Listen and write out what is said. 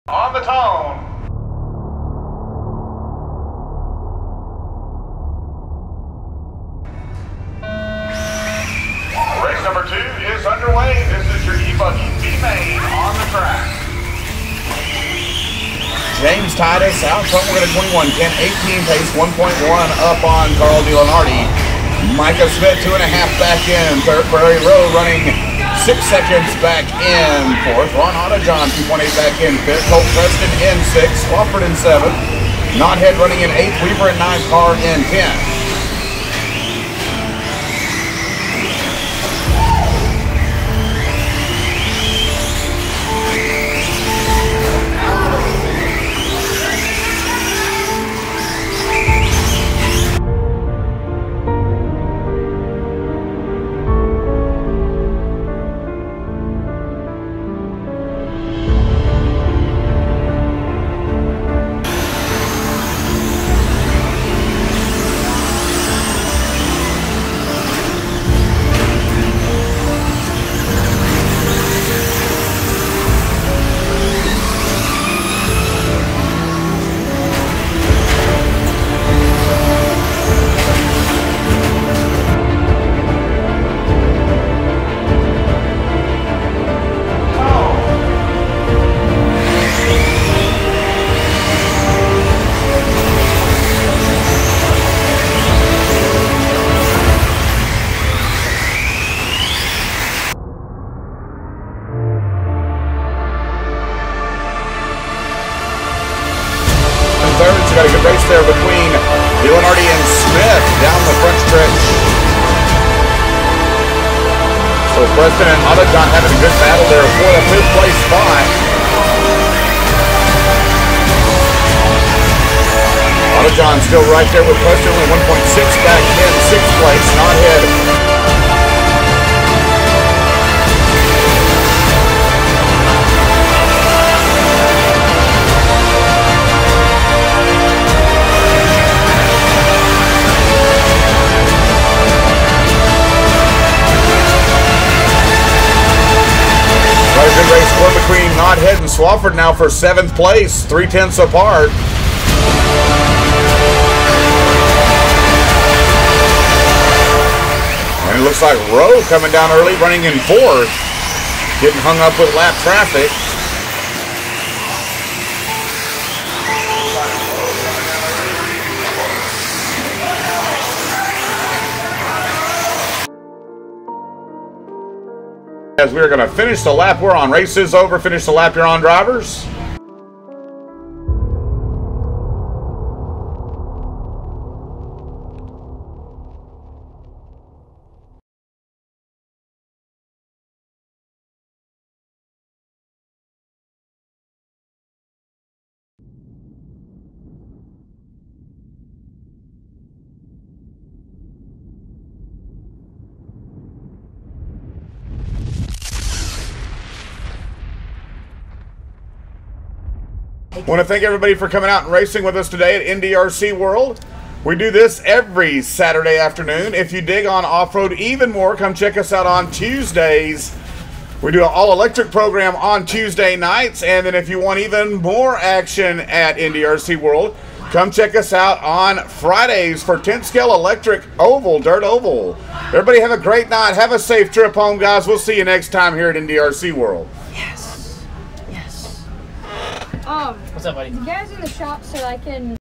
On the tone. Race number 2 is underway. This is your E-Buggy B-Main on the track. James Titus out front. We're going to 21, 10, 18 pace, 1.1 up on Carl DeLonardi. Micah Smith, 2.5 back in. Third Prairie Road running 6 seconds back in. Fourth, Ron Autojohn, 2.8 back in. Fifth, Colt Preston in 6. Swafford in 7. Knothead running in 8th. Weaver in 9th. Harr in 10th. Got a good race there between DeLonardi and Smith down the front stretch. So Preston and Autojohn having a good battle there for the 5th place spot. Autojohn still right there with Preston, only 1.6 back in 6th place. Knothead. Good race for between Knothead and Swafford now for 7th place, 3/10 apart. And it looks like Rowe coming down early, running in 4th, getting hung up with lap traffic. As we're going to finish the lap we're on. Race is over. Finish the lap you're on, drivers. I want to thank everybody for coming out and racing with us today at Indy RC World. We do this every Saturday afternoon. If you dig on off-road even more, come check us out on Tuesdays. We do an all-electric program on Tuesday nights. And then if you want even more action at Indy RC World, come check us out on Fridays for 10th scale electric oval, dirt oval. Everybody have a great night. Have a safe trip home, guys. We'll see you next time here at Indy RC World. Yes. Yes. What's up, buddy? You guys in the shop so I can